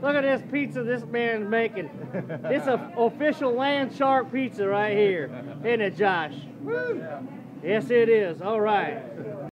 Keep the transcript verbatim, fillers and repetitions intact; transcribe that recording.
Look at this pizza this man's making. It's an official Landshark pizza right here. Isn't it, Josh? Woo. Yes, it is. All right.